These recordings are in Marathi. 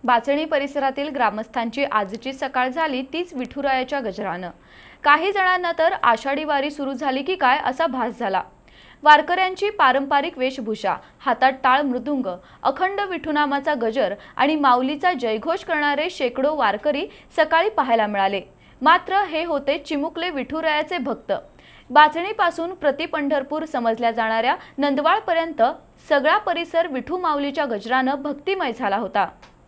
बाचणी परिसरातील ग्रामस्थांची आजची सकाळ झाली तीच विठुरायाच्या गजरानं। काही जणांना तर आषाढी वारी सुरू झाली की काय असा भास झाला। वारकऱ्यांची पारंपरिक वेशभूषा, हातात टाळ मृदुंग, अखंड विठुनामाचा गजर आणि माऊलीचा जयघोष करणारे शेकडो वारकरी सकाळी पाहायला मिळाले। मात्र हे होते चिमुकले विठुरायाचे भक्त। बाचणीपासून प्रति पंढरपूर समजल्या जाणाऱ्या नंदवाळपर्यंत सगळा परिसर विठू माऊलीच्या गजरानं भक्तिमय झाला होता।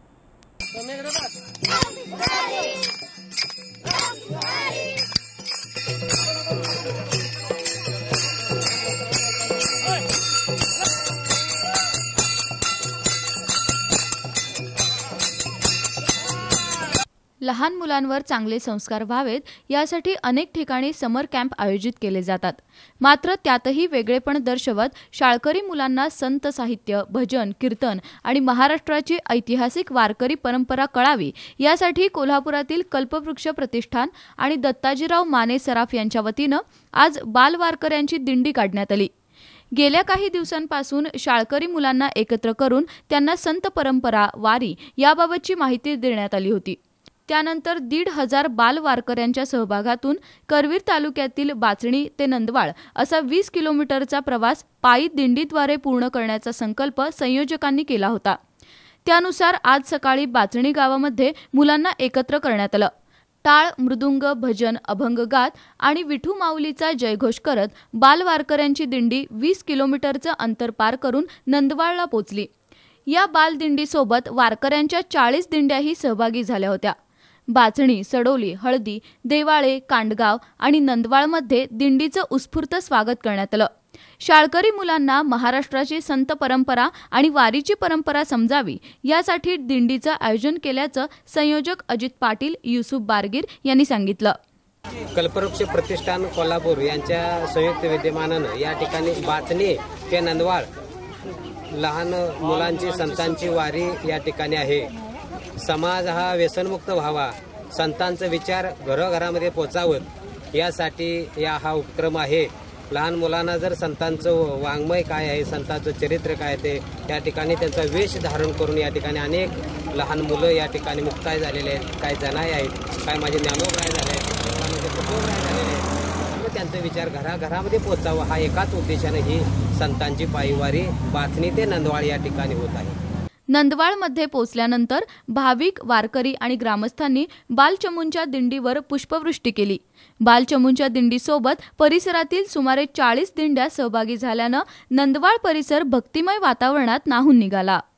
लहान मुलांवर चांगले संस्कार व्हावेत यासाठी अनेक ठिकाणी समर कॅम्प आयोजित केले जातात। मात्र त्यातही वेगळेपण दर्शवत शाळकरी मुलांना संत साहित्य, भजन, कीर्तन आणि महाराष्ट्राची ऐतिहासिक वारकरी परंपरा कळावी यासाठी कोल्हापुरातील कल्पवृक्ष प्रतिष्ठान आणि दत्ताजीराव माने सराफ यांच्या वतीनं आज बाल वारकऱ्यांची दिंडी काढण्यात आली। गेल्या काही दिवसांपासून शाळकरी मुलांना एकत्र करून त्यांना संत परंपरा, वारी याबाबतची माहिती देण्यात आली होती। त्यानंतर 1,500 बाल वारकऱ्यांच्या सहभागातून करवीर तालुक्यातील बाचणी ते नंदवाळ असा 20 किलोमीटरचा प्रवास पायी दिंडीद्वारे पूर्ण करण्याचा संकल्प संयोजकांनी केला होता। त्यानुसार आज सकाळी बाचणी गावामध्ये मुलांना एकत्र करण्यात आलं। टाळ, मृदुंग, भजन, अभंग गात आणि विठू माऊलीचा जयघोष करत बाल वारकऱ्यांची दिंडी 20 किलोमीटरचं अंतर पार करून नंदवाळला पोहोचली। या बाल दिंडीसोबत वारकऱ्यांच्या 40 दिंड्याही सहभागी झाल्या होत्या। बाचणी, सडोली, हळदी, देवाळे, कांडगाव आणि नंदवाळमध्ये दिंडीचं उत्स्फूर्त स्वागत करण्यात आलं। शाळकरी मुलांना महाराष्ट्राची संत परंपरा आणि वारीची परंपरा समजावी यासाठी दिंडीचं आयोजन केल्याचं संयोजक अजित पाटील, युसुफ बारगीर यांनी सांगितलं। कल्पवृक्ष प्रतिष्ठान कोल्हापूर यांच्या संयुक्त विद्यमानानं या ठिकाणी बाचणी ते नंदवाळ लहान मुलांची संतांची वारी या ठिकाणी आहे। समाज हा व्यसनमुक्त व्हावा, संतांचे विचार घरोघरामध्ये पोचावत यासाठी हा उपक्रम आहे। लहान मुलांना जर संतांचं वाङ्मय काय आहे, संतांचं चरित्र काय ते या ठिकाणी त्यांचा वेश धारण करून या ठिकाणी अनेक लहान मुलं या ठिकाणी मुक्ताय झालेले आहेत, काही जनाई आहेत, काय माझे ज्ञानोबराय झाले, माझे कुटुंबराय झालेले आहेत। मग त्यांचे विचार घराघरामध्ये पोचावा हा एकाच उद्देशाने ही संतांची पायीवारी बाचणी ते नंदवाळ या ठिकाणी होत आहे। नंदवाळमध्ये पोहोचल्यानंतर भाविक, वारकरी आणि ग्रामस्थांनी बालचमूंच्या दिंडीवर पुष्पवृष्टी केली। बालचमूंच्या दिंडीसोबत परिसरातील सुमारे 40 दिंड्या सहभागी झाल्यानं नंदवाळ परिसर भक्तिमय वातावरणात न्हाऊन निघाला।